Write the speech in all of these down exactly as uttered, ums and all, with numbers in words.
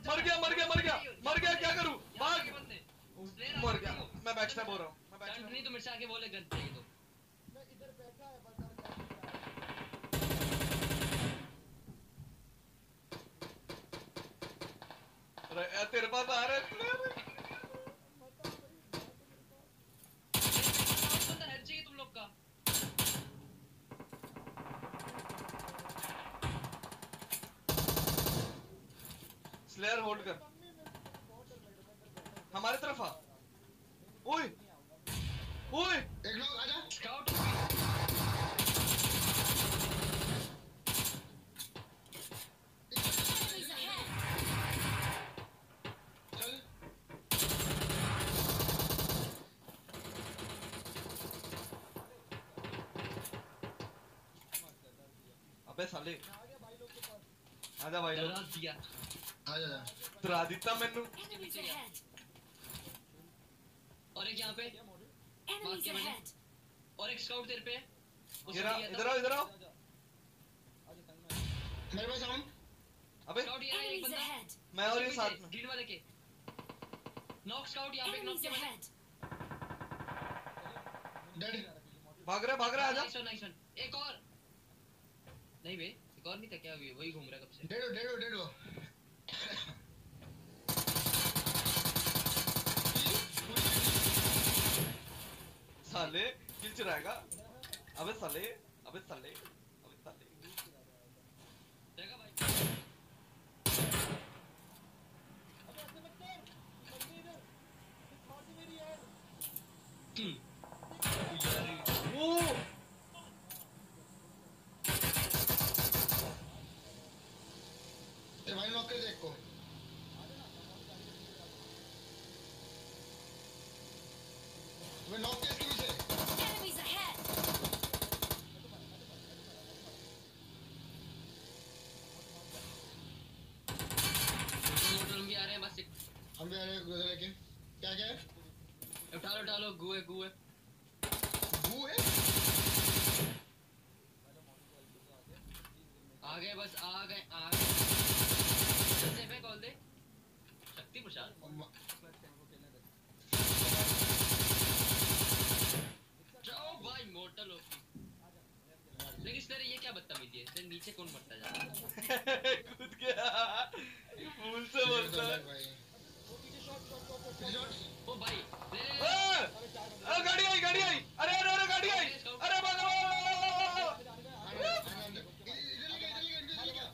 मर गया मर गया मर गया मर गया क्या करूं भाग मर गया मैं बैक स्टैब हो रहा हूं मैं बैक स्टैब नहीं तो मिर्चा के बोले गन चाहिए तो मैं इधर बैठा है बंदा अरे तेरे पास आ रहा है हेड चाहिए तुम लोग का स्लेयर होल्ड कर हमारे तरफ आ ओए ओए एक लोग आजा स्काउट चल अबे साले आजा भाई लोग दिया आजा जा डरा दिता मैनू और एक यहाँ पे और एक स्काउट तेरे पे इधर आओ इधर आओ इधर आओ मेरे पास साउंड अबे स्काउट यहाँ एक बंदा मैं और ये साथ में ग्रीन वाले के नॉक स्काउट यहाँ पे नॉक के मैंने डेड भाग रहा भाग रहा आजा नाइस वन नाइस वन एक और नहीं बे एक और नहीं था क्या अभी वही घूम रहा कब से डेड हो डेड हो डेड हो साले किल चुराएगा अबे साले अबे साले अबे साले देखा भाई अबे ऐसे मत कर बंदे इधर मार दे मेरी यार ओ ए भाई नॉक कर दे एक को वे नॉक के इसके पीछे Enemies ahead! मोटर भी आ रहे हैं बस एक हम भी आ रहे हैं उधर लेके क्या क्या है उठा लो उठा लो गुए गुए गू है आ गए बस आ गए आ गए सेफ है कॉल दे शक्ति प्रसाद जाओ भाई मोटल होगी लेकिन सर ये क्या बदतमीजी है सर नीचे कौन मरता जा रहा है कूद गया फूल से बोलता है भाई वो पीछे शॉट शॉट शॉट शॉट ओ भाई ले ले ए! अरे गाड़ी आई गाड़ी आई अरे अरे अरे गाड़ी आई अरे भाग इधर लेके इधर लेके इधर लेके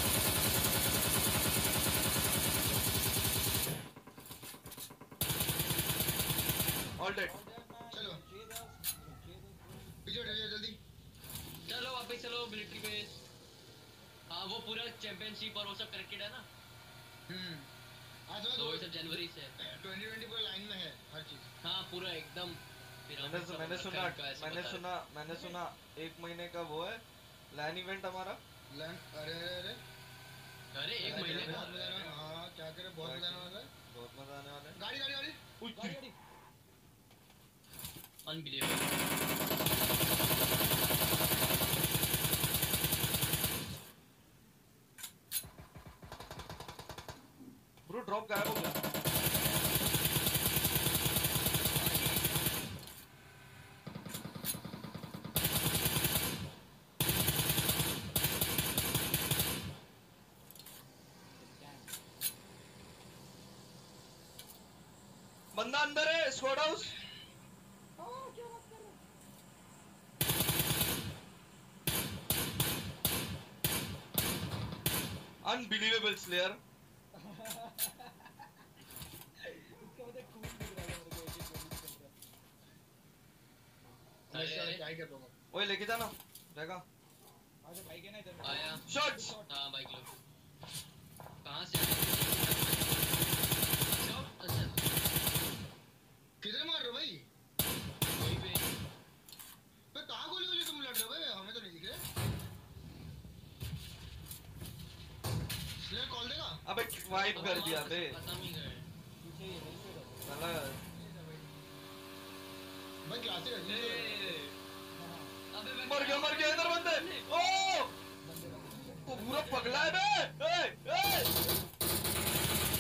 ऑल डेड चलो पीछे हटो जल्दी चलो वापस चलो मिलिट्री बेस हाँ वो पूरा चैंपियनशिप और वो सब कनेक्टेड है ना हम्म आज तो वो सब जनवरी से ट्वेंटी ट्वेंटी पूरा लाइन में है हर चीज हाँ पूरा एकदम मैंने मैंने सुना मैंने सुना मैंने सुना एक महीने का वो है लैन इवेंट हमारा लैंड अरे अरे अरे अरे एक महीने बहुत मजा आने वाला हाँ क्या करे बहुत मजा आने वाला है बहुत मजा आने वाला है गाड़ी गाड़ी गाड़ी गाड़ी गाड़ी अनबिलीवेबल ब्रो ड्रॉप गायब हो गया बंदा अंदर है स्क्वाड हाउस क्या बात कर रहे हो अनबिलीवेबल स्लेयर इसका मतलब खून दिख रहा है मेरे को एक एक गोली के अंदर हमेशा ट्राई कर दूंगा ओए लेके जाना जगह आजा भाई के ना इधर आया शॉट्स हाँ बाइक लो कहाँ से आए जाओ, अच्छा किधर मार रहे हो भाई वहीं पे बे कहाँ गोली गोली तुम लड़ रहे हो भाई हमें तो नहीं दिख रहे स्लेयर कॉल देगा अबे वाइप कर दिया बे खत्म ही गए पीछे ही है नीचे का साला भाई क्लासिक है ए, अबे मैं मर गया मर गया इधर बंदे ओ बंदे बंदे वो पूरा पगला है बे ए ए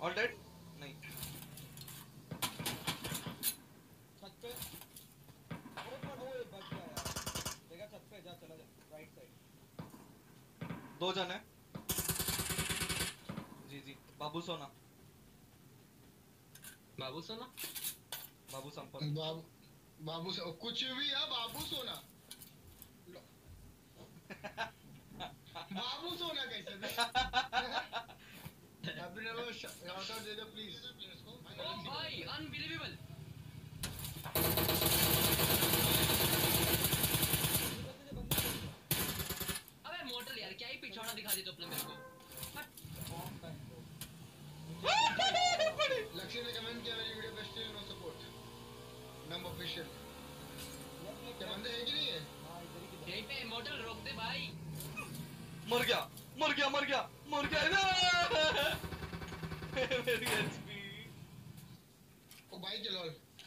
ऑल डेड नहीं छत पे और एक बार वो एक बच गया यार देखा छत पे जा चला जा राइट साइड दो जन है जी जी बाबू सोना बाबू सोना बाबू संपर्क बाबू बाबू से कुछ भी है बाबू सोना लो। बाबू सोना कैसे हैप्पी नेवर शाउट आउट दे दो प्लीज ओ भाई अनबिलीवेबल अबे मोटल यार क्या ही पिछौड़ा दिखा दी तो अपने मेरे को लक्ष्य ने कमेंट किया मेरी वीडियो पे स्टिल नो सपोर्ट नम ऑफिशियल क्या बंदे है कि नहीं है यहीं पे मोटल रोक दे भाई मर गया मर गया मर गया मर गया मेरी एचपी ओ भाई चलो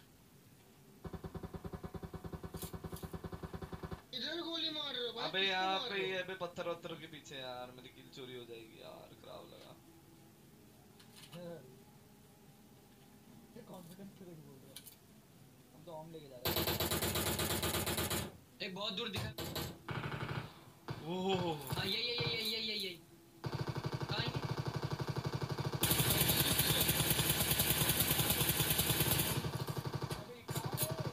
इधर गोली मार रहे हो भाई अबे किसको यहाँ मार पे रहे हो? अबे पत्थर वत्थरों के पीछे यार मेरी किल चोरी हो जाएगी यार खराब लगा ये कॉन्फिडेंस से देख बोल रहे हो हम तो ऑन लेके जा रहे हैं एक बहुत दूर दिखा ओह हाँ ये ये ये ये ये ये ये कहाँ है अबे कहां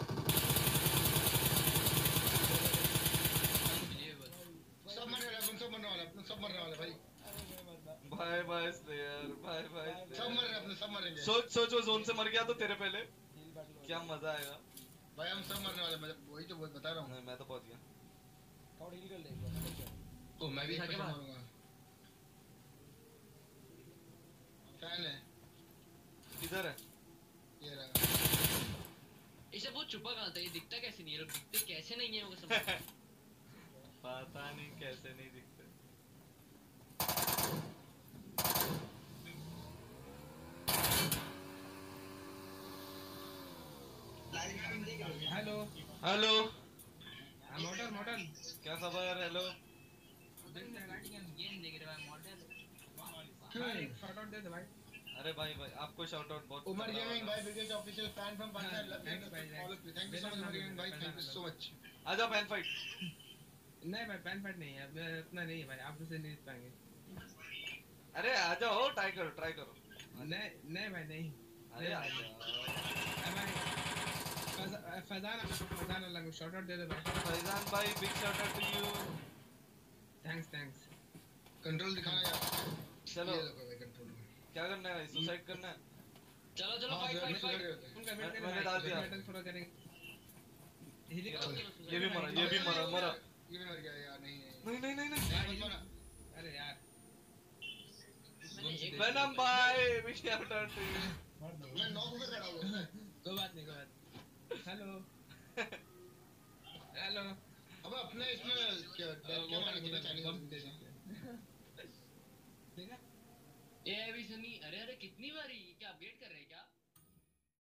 अनबिलीवेबल सब मरने वाले अपन सब मरने वाले अपन सब मरने वाले भाई अरे मैं मरना भाई भाई स्लेयर भाई भाई सब मर रहे अपन सब मरेंगे सोच सोच वो जोन से मर गया तो तेरे पहले हिल बैटल क्या मजा आएगा भाई हम सब मरने वाले मैं वही तो बता रहा हूँ नहीं मैं तो पहुंच गया कौन हिल कर ले एक बार ओ मैं भी था एक क्या पे बात मरूंगा फैन है किधर है ये रहा इसे बहुत छुपा कहाँ था ये दिखता कैसे नहीं है लोग दिखते कैसे नहीं है वो समझ पता नहीं कैसे नहीं दिखते हेलो हेलो मॉडल मॉडल क्या खबर हेलो ये देख रहे भाई मॉडल शॉट आउट दे दे भाई अरे भाई भाई आपको शाउट आउट बहुत उमर तगड़ा गेमिंग होगा। भाई biggest official fan from Pakistan love you Thanks, भाई, all of you thank you so much Umar gaming भाई थैंक यू सो मच आजा पैन फाइट नहीं भाई पैन फाइट नहीं है अब इतना नहीं है भाई आप उसे नहीं जीत पाएंगे अरे आ जाओ ट्राई करो ट्राई करो नहीं नहीं भाई नहीं अरे आ जाओ भाई फजा- फजान फजान अलग शॉट आउट दे दे भाई फैजान भाई big shout out to you thanks thanks control दिखाना यार चलो ये देखो भाई कंट्रोल क्या करना है भाई सुसाइड करना है चलो चलो हाँ, फाइट जरा फाइट सुसाइड फाइट करते हैं। उनका मैं- वेट मैंने डाल दिया। थोड़ा करेंगे हीलिंग ये भी मरा ये भी मरा मरा ये भी मर गया यार नहीं नहीं नहीं नहीं नहीं नहीं मत मरा अरे यार मैंने एक वेनम भाई big shout out to you मैं नॉक पे खड़ा हूँ कोई बात नहीं कोई बात हेलो हेलो अब अपने इसमें क्या क्या मारने की चाइनीज बंदे देखा ए अभी सुनी अरे अरे कितनी बारी क्या अपडेट कर रहे हैं क्या